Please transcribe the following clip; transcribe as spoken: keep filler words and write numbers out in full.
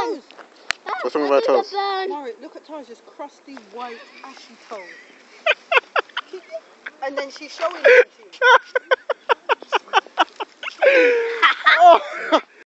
toes. What's wrong with our toes? Mari, look at Tara's just crusty, white, ashy toes. And then she's showing them to you.